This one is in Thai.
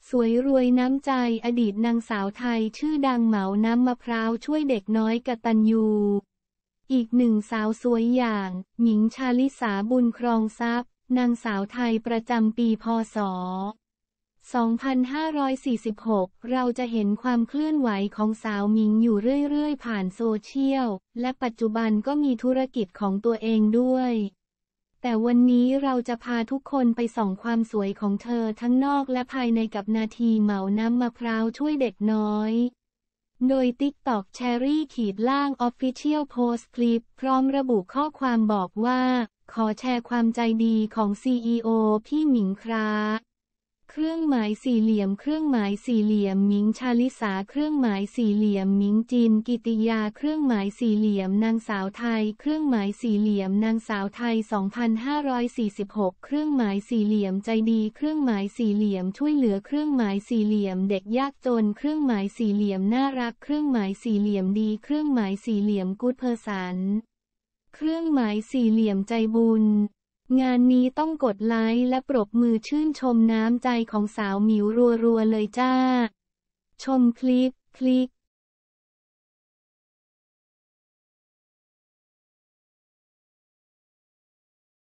สวยรวยน้ำใจอดีตนางสาวไทยชื่อดังเหมาน้ำมะพร้าวช่วยเด็กน้อยกตัญญูอีกหนึ่งสาวสวยอย่างหญิงชาลิสาบุญครองทรัพย์นางสาวไทยประจำปีพ.ศ. 2546 เราจะเห็นความเคลื่อนไหวของสาวหมิงอยู่เรื่อยๆผ่านโซเชียลและปัจจุบันก็มีธุรกิจของตัวเองด้วยแต่วันนี้เราจะพาทุกคนไปส่องความสวยของเธอทั้งนอกและภายในกับนาทีเหมาน้ำมะพร้าวช่วยเด็กน้อยโดย TikTok Cherry-Official โพสต์คลิปพร้อมระบุข้อความบอกว่าขอแชร์ความใจดีของ CEO พี่หมิงครับเครื่องหมายสี่เหลี่ยมเครื่องหมายสี่เหลี่ยมหมิงชาลิสาเครื่องหมายสี่เหลี่ยมหมิงจินกิติยาเครื่องหมายสี่เหลี่ยมนางสาวไทยเครื่องหมายสี่เหลี่ยมนางสาวไทย2546เครื่องหมายสี่เหลี่ยมใจดีเครื่องหมายสี่เหลี่ยมช่วยเหลือเครื่องหมายสี่เหลี่ยมเด็กยากจนเครื่องหมายสี่เหลี่ยมน่ารักเครื่องหมายสี่เหลี่ยมดีเครื่องหมายสี่เหลี่ยมกู๊ดเพอร์สันเครื่องหมายสี่เหลี่ยมใจบุญงานนี้ต้องกดไลค์และปรบมือชื่นชมน้ำใจของสาวหมิวรัวๆเลยจ้าชมคลิป